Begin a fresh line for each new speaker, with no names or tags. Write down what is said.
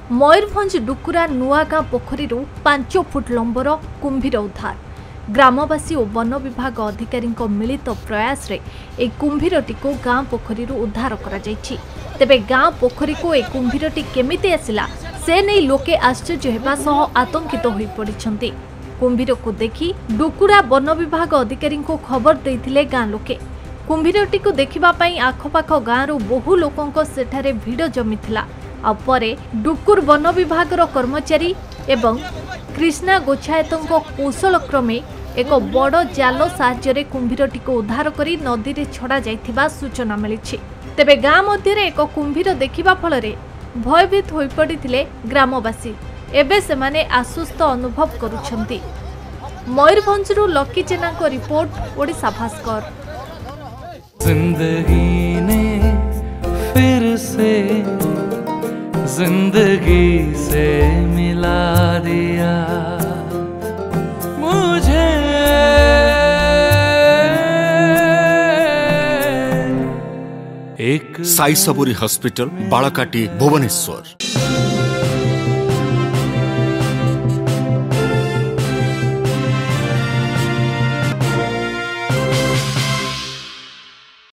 मयूरभंज डुकुरा नुआगाँ पोखरी 5 फुट लंबर कुंभीर उद्धार। ग्रामवासी और वन विभाग अधिकारी मिलित प्रयास रे एक कुंभीरटी को गाँ पोखरी उद्धार करा जायछि। तेबे गाँ पोखरी को एक कुंभीरटी केमिति आसिला से नहीं लोके आश्चर्य हेबा सह आतंकित होई पड़िछन्ति। कुंभीर को देखि डुकुरा वन विभाग अधिकारी को खबर देइथिले गाँ लोके। कुंभीरटी को देखिबा पई आखपाख गाँरु बहु लोकंक सेठारे भिड़ जमिथिला। आ परे डुकुर वन विभाग कर्मचारी एवं कृष्णा गोछायतों कौशल क्रमे एक बड़ जाल साहाय्य कुंभीरटी को उद्धार करी नदी रे छड़ा जाइथिबा सूचना मिली। तेबे गाँ मध्य एक कुंभीर देखिबा फलरे भयभीत होई पड़िथिले ग्रामवासी। एबे सेमाने आश्वस्त अनुभव करुछन्ति। मयूरभंजरू लकी जेना को रिपोर्ट, ओडिशा भास्कर।
जिंदगी ने फिर से जिंदगी से मिला दिया मुझे।
एक साई सबुरी हॉस्पिटल, बालकाटी, भुवनेश्वर।